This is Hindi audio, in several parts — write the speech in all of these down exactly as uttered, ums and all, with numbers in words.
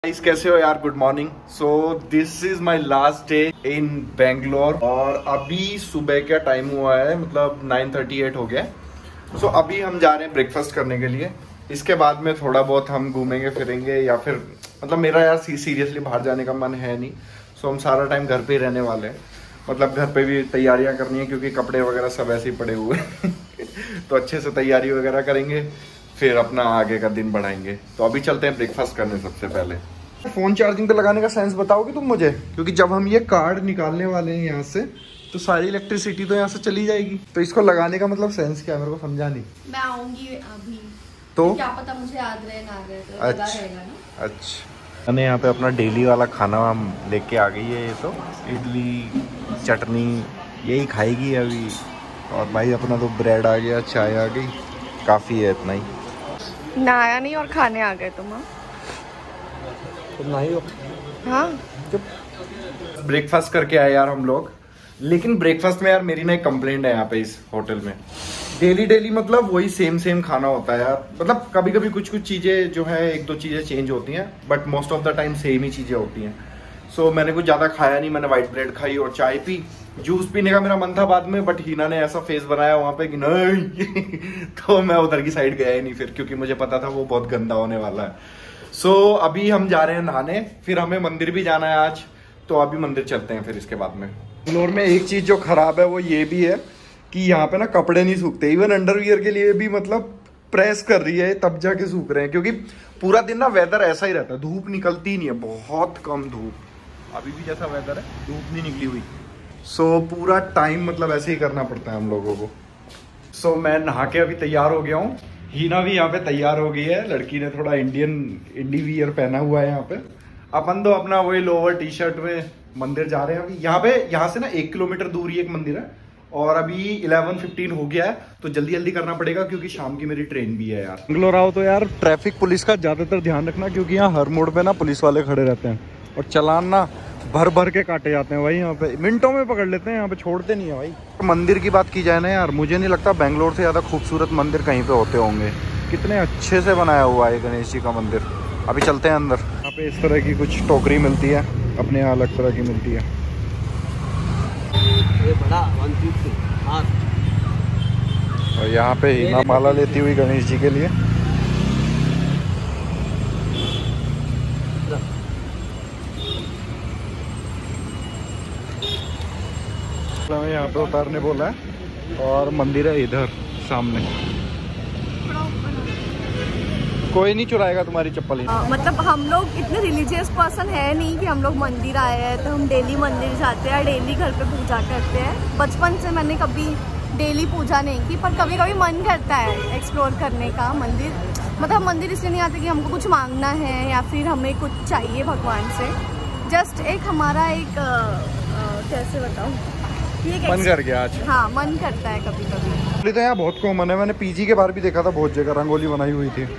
गाइस कैसे हो यार। Good morning. So this is my last day in Bangalore और अभी सुबह का टाइम हुआ है, मतलब नाइन थर्टी एट हो गया। सो so, अभी हम जा रहे हैं ब्रेकफास्ट करने के लिए। इसके बाद में थोड़ा बहुत हम घूमेंगे फिरेंगे या फिर मतलब मेरा यार सीरियसली बाहर जाने का मन है नहीं। सो so, हम सारा टाइम घर पे ही रहने वाले हैं। मतलब घर पे भी तैयारियां करनी है क्योंकि कपड़े वगैरह सब ऐसे ही पड़े हुए हैं तो अच्छे से तैयारी वगैरह करेंगे, फिर अपना आगे का दिन बढ़ाएंगे। तो अभी चलते हैं ब्रेकफास्ट करने। सबसे पहले फोन चार्जिंग पे लगाने का सेंस बताओगे तुम मुझे, क्योंकि जब हम ये कार्ड निकालने वाले हैं यहाँ से तो सारी इलेक्ट्रिसिटी तो यहाँ से चली जाएगी। तो इसको लगाने का मतलब सेंस क्या है, मेरे को समझा नहीं। मैं आऊंगी अभी तो क्या पता मुझे याद रहे ना रहे, तो अच्छा रहेगा ना। अच्छा मैंने यहाँ पे अपना डेली वाला खाना हम लेके आ गई है। ये तो इडली चटनी यही खाएगी अभी। और भाई अपना तो ब्रेड आ गया, चाय आ गई, काफ़ी है इतना ही। नहाया नहीं और खाने आ गए तुम। नहीं हो हाँ ब्रेकफास्ट करके आए यार हम लोग। लेकिन ब्रेकफास्ट में यार मेरी ना एक कंप्लेंट है यहाँ पे इस होटल में। डेली डेली मतलब वही सेम सेम खाना होता है यार। मतलब कभी कभी कुछ कुछ चीजें जो है एक दो चीजें चेंज होती हैं, but most of the time same ही चीजें होती हैं। सो so, मैंने कुछ ज्यादा खाया नहीं, मैंने व्हाइट ब्रेड खाई और चाय पी। जूस पीने का मेरा मन था बाद में, बट हीना ने ऐसा फेस बनाया वहां पे कि नहीं तो मैं उधर की साइड गया ही नहीं फिर, क्योंकि मुझे पता था वो बहुत गंदा होने वाला है। सो so, अभी हम जा रहे हैं नहाने, फिर हमें मंदिर भी जाना है आज। तो अभी मंदिर चलते हैं फिर इसके बाद में। फ्लोर में एक चीज जो खराब है वो ये भी है कि यहाँ पे ना कपड़े नहीं सूखते। इवन अंडरवियर के लिए भी मतलब प्रेस कर रही है तब जाके सूख रहे हैं, क्योंकि पूरा दिन ना वेदर ऐसा ही रहता है, धूप निकलती नहीं है, बहुत कम धूप। अभी भी जैसा वेदर है धूप नहीं निकली हुई। सो so, पूरा टाइम मतलब ऐसे ही करना पड़ता है हम लोगों को। सो so, मैं नहा के अभी तैयार हो गया हूँ। हीना भी यहाँ पे तैयार हो गई है। लड़की ने थोड़ा इंडियन इंडी वियर पहना हुआ है यहाँ पे। अपन तो अपना वही लोअर टी शर्ट में मंदिर जा रहे हैं अभी। यहाँ पे यहाँ से ना एक किलोमीटर दूर ही एक मंदिर है और अभी इलेवन फिफ्टीन हो गया है, तो जल्दी जल्दी करना पड़ेगा क्योंकि शाम की मेरी ट्रेन भी है यार। बेंगलोर आओ तो यार ट्रैफिक पुलिस का ज्यादातर ध्यान रखना, क्योंकि यहाँ हर मोड़ पे ना पुलिस वाले खड़े रहते हैं और चालान ना भर भर के काटे जाते हैं भाई। यहाँ पे मिनटों में पकड़ लेते हैं, यहाँ पे छोड़ते नहीं है भाई। मंदिर की बात की जाए ना यार, मुझे नहीं लगता बेंगलोर से ज़्यादा खूबसूरत मंदिर कहीं पे होते होंगे। कितने अच्छे से बनाया हुआ है गणेश जी का मंदिर। अभी चलते हैं अंदर। यहाँ पे इस तरह की कुछ टोकरी मिलती है, अपने यहाँ अलग तरह की मिलती है। ये बड़ा वन फिफ्टी। और यहाँ पे हीना माला लेती हुई गणेश जी के लिए। यहाँ पे उतारने बोला है और मंदिर है इधर सामने। कोई नहीं चुराएगा तुम्हारी चप्पल ही। आ, मतलब हम लोग इतने रिलीजियस पर्सन है नहीं कि हम लोग मंदिर आए हैं तो हम डेली मंदिर जाते हैं, डेली घर पे पूजा करते हैं। बचपन से मैंने कभी डेली पूजा नहीं की, पर कभी कभी मन करता है एक्सप्लोर करने का मंदिर। मतलब मंदिर इसलिए नहीं आते कि हमको कुछ मांगना है या फिर हमें कुछ चाहिए भगवान से। जस्ट एक हमारा एक आ, आ, कैसे बताऊँ, मन कर गया आज। हाँ मन करता है कभी कभी। तो यहाँ बहुत कॉमन है, मैंने पीजी के बाहर भी देखा था बहुत जगह रंगोली बनाई हुई थी।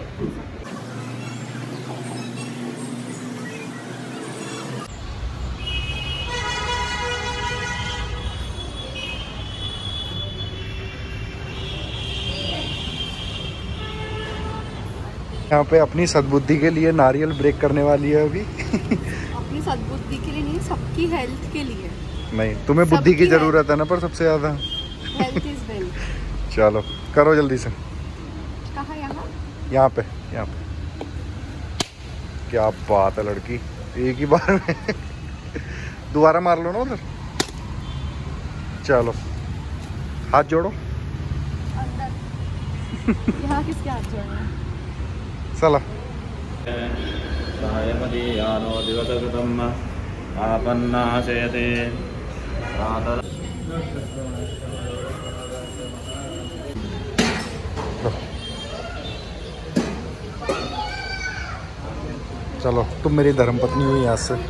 यहाँ पे अपनी सद्बुद्धि के लिए नारियल ब्रेक करने वाली है अभी अपनी सद्बुद्धि के लिए नहीं, सबकी हेल्थ के लिए। नहीं तुम्हें बुद्धि की जरूरत है ना, पर सबसे ज्यादा हेल्थ इज वेल्थ। चलो करो जल्दी से। कहाँ? यहाँ यहाँ पे यहाँ पे। क्या बात है लड़की, एक ही बार में दोबारा मार लो ना उधर। चलो हाथ जोड़ो। अंदर यहाँ किसके हाथ जोड़ना है? चला चलो तुम मेरी धर्मपत्नी हुई यहाँ से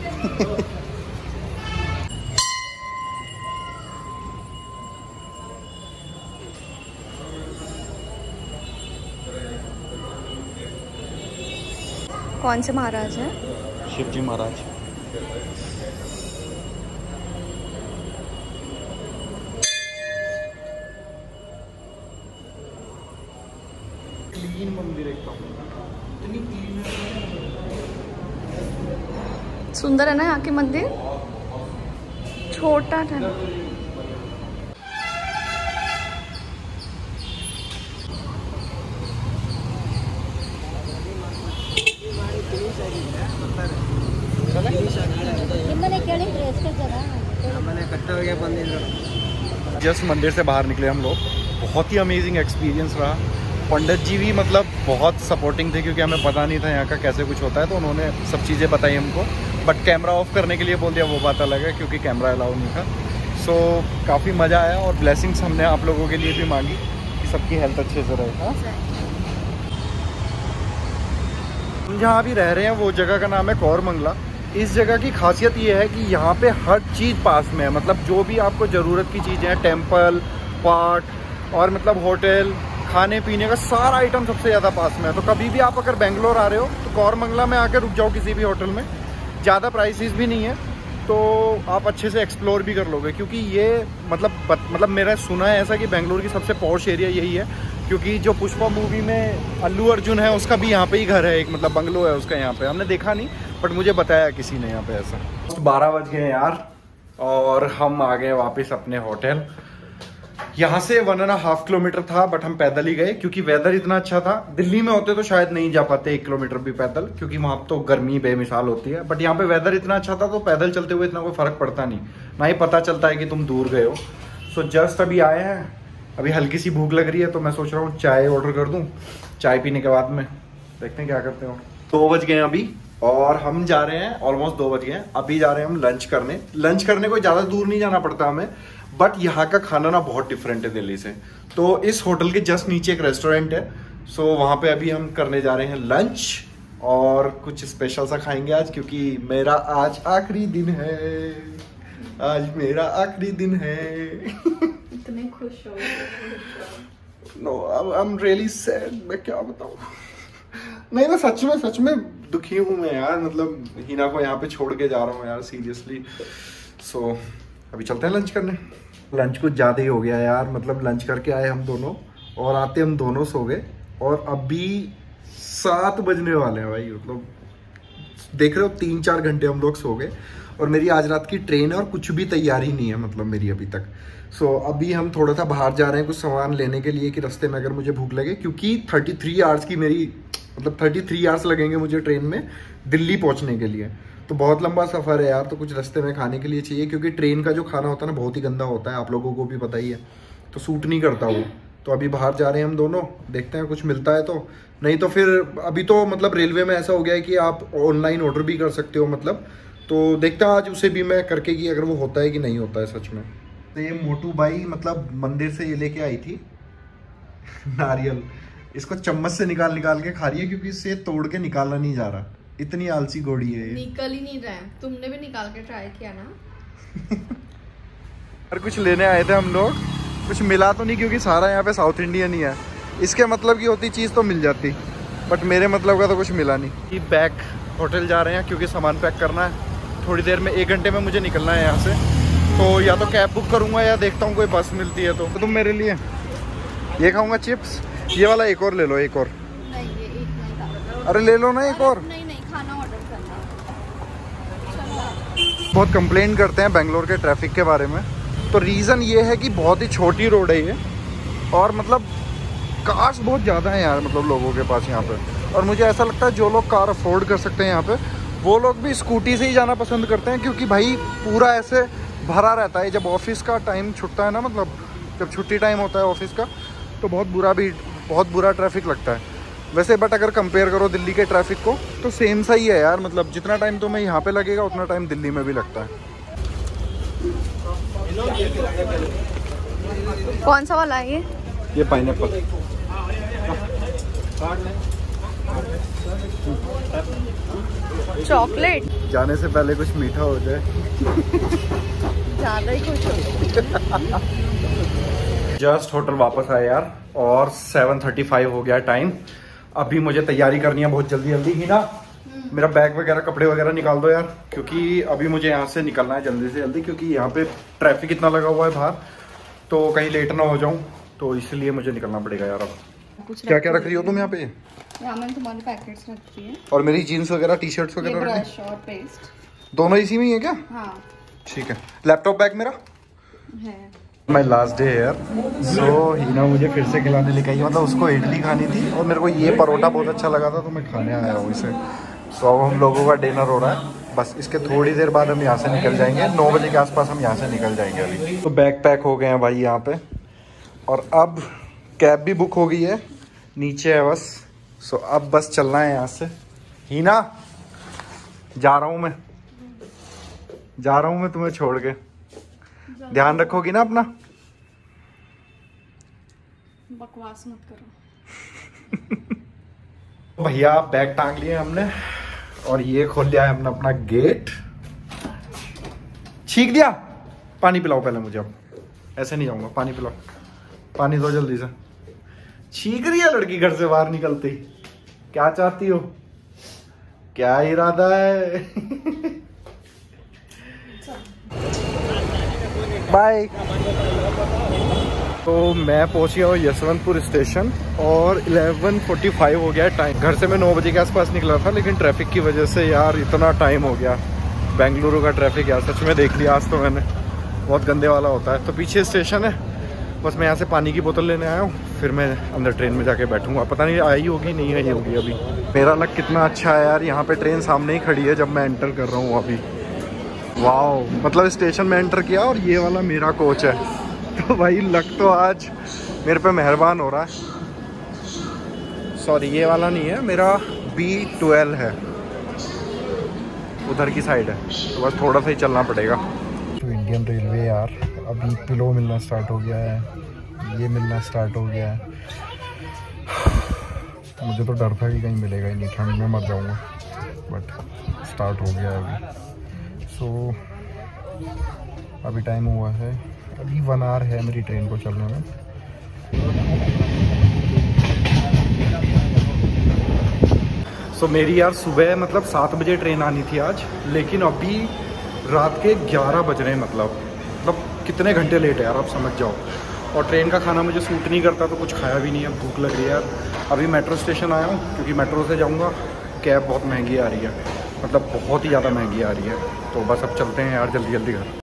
कौन से महाराज है? शिवजी महाराज। क्लीन मंदिर एकदम, इतनी क्लीन है। सुंदर है ना यहाँ के मंदिर, छोटा था। जस्ट मंदिर से बाहर निकले हम लोग, बहुत ही अमेजिंग एक्सपीरियंस रहा। पंडित जी भी मतलब बहुत सपोर्टिंग थे क्योंकि हमें पता नहीं था यहाँ का कैसे कुछ होता है, तो उन्होंने सब चीज़ें बताई हमको। बट कैमरा ऑफ करने के लिए बोल दिया, वो बात अलग है क्योंकि कैमरा अलाउ नहीं था। सो so, काफ़ी मज़ा आया और ब्लेसिंग्स हमने आप लोगों के लिए भी मांगी कि सबकी हेल्थ अच्छे से रहे। हाँ, हम जहाँ भी रह रहे हैं वो जगह का नाम है कौरमंगला। इस जगह की खासियत ये है कि यहाँ पे हर चीज़ पास में है, मतलब जो भी आपको ज़रूरत की चीज़ें हैं, टेम्पल, पार्क और मतलब होटल, खाने पीने का सारा आइटम सबसे ज़्यादा पास में है। तो कभी भी आप अगर बेंगलोर आ रहे हो तो कौरमंगला में आकर रुक जाओ किसी भी होटल में, ज़्यादा प्राइसेस भी नहीं है, तो आप अच्छे से एक्सप्लोर भी कर लोगे। क्योंकि ये मतलब मतलब मेरा सुना है ऐसा कि बेंगलोर की सबसे पॉश एरिया यही है, क्योंकि जो पुष्पा मूवी में अल्लू अर्जुन है उसका भी यहाँ पे ही घर है, एक मतलब बंगलो है उसका यहाँ पे। हमने देखा नहीं बट मुझे बताया किसी ने यहाँ पे ऐसा। बारह बज गए यार और हम आ गए वापस अपने होटल। यहाँ से वन एंड हाफ किलोमीटर था बट हम पैदल ही गए क्योंकि वेदर इतना अच्छा था। दिल्ली में होते तो शायद नहीं जा पाते एक किलोमीटर भी पैदल, क्योंकि वहाँ तो गर्मी बेमिसाल होती है। बट यहाँ पे वेदर इतना अच्छा था तो पैदल चलते हुए इतना कोई फर्क पड़ता नहीं, ना ही पता चलता है कि तुम दूर गए हो। सो जस्ट अभी आए हैं, अभी हल्की सी भूख लग रही है तो मैं सोच रहा हूँ चाय ऑर्डर कर दूँ। चाय पीने के बाद में देखते हैं क्या करते हो। दो बज गए अभी और हम जा रहे हैं, ऑलमोस्ट दो बज गए, अभी जा रहे हैं हम लंच करने। लंच करने को ज़्यादा दूर नहीं जाना पड़ता हमें, बट यहाँ का खाना ना बहुत डिफरेंट है दिल्ली से। तो इस होटल के जस्ट नीचे एक रेस्टोरेंट है, सो वहाँ पे अभी हम करने जा रहे हैं लंच और कुछ स्पेशल सा खाएंगे आज, क्योंकि मेरा आज आखिरी दिन है। आज मेरा आखिरी दिन है। इतने खुश हो। No, I am really sad. मैं क्या बताऊँ, नहीं मैं सच में सच में दुखी हूँ मैं यार। मतलब हिना को यहाँ पे छोड़ के जा रहा हूँ यार, सीरियसली। सो so, अभी चलते हैं लंच करने। लंच कुछ ज़्यादा ही हो गया यार, मतलब लंच करके आए हम दोनों और आते हम दोनों सो गए और अभी सात बजने वाले हैं भाई। मतलब देख रहे हो, तीन चार घंटे हम लोग सो गए और मेरी आज रात की ट्रेन है और कुछ भी तैयारी नहीं है मतलब मेरी अभी तक। सो so, अभी हम थोड़ा सा बाहर जा रहे हैं कुछ सामान लेने के लिए कि रास्ते में अगर मुझे भूख लगे, क्योंकि थर्टी थ्री आवर्स की मेरी मतलब थर्टी थ्री आवर्स लगेंगे मुझे ट्रेन में दिल्ली पहुंचने के लिए। तो बहुत लंबा सफ़र है यार, तो कुछ रास्ते में खाने के लिए चाहिए, क्योंकि ट्रेन का जो खाना होता है ना बहुत ही गंदा होता है, आप लोगों को भी पता ही है, तो सूट नहीं करता वो। तो अभी बाहर जा रहे हैं हम दोनों, देखते हैं कुछ मिलता है तो, नहीं तो फिर अभी तो मतलब रेलवे में ऐसा हो गया है कि आप ऑनलाइन ऑर्डर भी कर सकते हो मतलब। तो देखता हूँ आज उसे भी मैं करके कि अगर वो होता है कि नहीं होता है सच में। तो ये मोटू बाई मतलब मंदिर से ये लेके आई थी नारियल, इसको चम्मच से निकाल निकाल के खा रही है क्योंकि इससे तोड़ के निकालना नहीं जा रहा। इतनी आलसी घोड़ी है ये। निकल ही नहीं रहा है, तुमने भी निकाल के ट्राई किया ना। और कुछ लेने आए थे हम लोग, कुछ मिला तो नहीं क्योंकि सारा यहाँ पे साउथ इंडियन ही है। इसके मतलब की होती चीज़ तो मिल जाती, बट मेरे मतलब का तो कुछ मिला नहीं। बैक होटल जा रहे हैं क्योंकि सामान पैक करना है। थोड़ी देर में, एक घंटे में मुझे निकलना है यहाँ से, तो या तो कैब बुक करूँगा या देखता हूँ कोई बस मिलती है तो। तो तुम मेरे लिए ये खाऊंगा चिप्स, ये वाला एक और ले लो, एक और। नहीं, ये एक नहीं था। अरे ले लो ना एक और। नहीं नहीं, खाना ऑर्डर करना। बहुत कंप्लेन करते हैं बेंगलोर के ट्रैफिक के बारे में, तो रीज़न ये है कि बहुत ही छोटी रोड है ये और मतलब कार्स बहुत ज़्यादा हैं यार मतलब लोगों के पास यहाँ पे। और मुझे ऐसा लगता है जो लोग कार अफोर्ड कर सकते हैं यहाँ पे, वो लोग भी स्कूटी से ही जाना पसंद करते हैं, क्योंकि भाई पूरा ऐसे भरा रहता है। जब ऑफिस का टाइम छुटता है ना, मतलब जब छुट्टी टाइम होता है ऑफिस का, तो बहुत बुरा भी बहुत बुरा ट्रैफिक लगता है वैसे। बट अगर कंपेयर करो दिल्ली के ट्रैफिक को तो सेम सा ही है यार, मतलब जितना टाइम तुम्हें यहाँ पे लगेगा उतना टाइम दिल्ली में भी लगता है। कौन सा वाला है ये? ये पाइनएप्पल। चॉकलेट। जाने से पहले कुछ मीठा हो जाए। ज्यादा ही खुश हो। जस्ट होटल वापस आए यार और सेवन थर्टी फाइव हो गया टाइम। अभी मुझे तैयारी करनी है बहुत जल्दी जल्दी ही ना। मेरा बैग वगैरह कपड़े वगैरह निकाल दो यार, क्योंकि अभी मुझे यहाँ से निकलना है जल्दी से जल्दी, क्योंकि यहाँ पे ट्रैफिक इतना लगा हुआ है बाहर, तो कहीं लेट ना हो जाऊँ, तो इसलिए मुझे निकलना पड़ेगा यार। अब क्या क्या रख रही हो तुम यहाँ पे? यहाँ मैंने तुम्हारे पैकेट्स रखी है और मेरी जीन्स वगैरह टी शर्ट्स वगैरह ब्रश और पेस्ट। दोनों इसी में ही है क्या? हाँ ठीक है। लैपटॉप बैग मेरा है। माई लास्ट डे यार। सो हीना मुझे फिर से खिलाने लेके आई, मतलब उसको इडली खानी थी और मेरे को ये परोठा बहुत अच्छा लगा था तो मैं खाने आया हूँ इसे। सो अब हम लोगों का डिनर हो रहा है, बस इसके थोड़ी देर बाद हम यहाँ से निकल जाएंगे। नौ बजे के आसपास हम यहाँ से निकल जाएंगे अभी। तो बैग पैक हो गए हैं भाई यहाँ पे, और अब कैब भी बुक हो गई है, नीचे है बस। सो अब बस चलना है यहाँ से। हीना जा रहा हूँ मैं, जा रहा हूँ मैं तुम्हें छोड़ के। ध्यान रखोगी ना अपना? बकवास मत करो। भैया बैग टांग लिए हमने और ये खोल लिया है हमने अपना गेट। छींक दिया? पानी पिलाओ पहले मुझे, अब ऐसे नहीं जाऊंगा। पानी पिलाओ, पानी दो जल्दी से। छींक रही है लड़की घर से बाहर निकलते ही। क्या चाहती हो, क्या इरादा है? बाय। तो मैं पहुंच गया हूँ यशवंतपुर स्टेशन और ग्यारह पैंतालीस हो गया है टाइम। घर से मैं नौ बजे के आसपास निकला था, लेकिन ट्रैफिक की वजह से यार इतना टाइम हो गया। बेंगलुरु का ट्रैफिक यार सच में देख लिया आज तो मैंने, बहुत गंदे वाला होता है। तो पीछे स्टेशन है, बस मैं यहाँ से पानी की बोतल लेने आया हूँ, फिर मैं अंदर ट्रेन में जाके बैठूंगा। पता नहीं आई होगी नहीं आई होगी अभी। मेरा लक कितना अच्छा है यार, यहाँ पे ट्रेन सामने ही खड़ी है जब मैं एंटर कर रहा हूँ अभी। वाओ, मतलब स्टेशन में एंटर किया और ये वाला मेरा कोच है। तो भाई लक तो आज मेरे पे मेहरबान हो रहा है। सॉरी ये वाला नहीं है, मेरा बी ट्वेल्व है, उधर की साइड है, तो बस थोड़ा सा ही चलना पड़ेगा। तो इंडियन रेलवे यार अभी पिलो मिलना स्टार्ट हो गया है, ये मिलना स्टार्ट हो गया है। मुझे तो डर था कि कहीं मिलेगा ही नहीं, ठंड में मर जाऊंगा, बट स्टार्ट हो गया है अभी। सो so, अभी टाइम हुआ है, अभी वन आवर है मेरी ट्रेन को चलने में। सो so, मेरी यार सुबह मतलब सात बजे ट्रेन आनी थी आज, लेकिन अभी रात के ग्यारह बज रहे हैं। मतलब मतलब कितने घंटे लेट है यार, आप समझ जाओ। और ट्रेन का खाना मुझे सूट नहीं करता तो कुछ खाया भी नहीं है, भूख लग रही है यार। अभी मेट्रो स्टेशन आया हूँ क्योंकि मेट्रो से जाऊँगा, कैब बहुत महंगी आ रही है, मतलब बहुत ही ज़्यादा महंगी आ रही है। तो बस अब चलते हैं यार जल्दी जल्दी घर।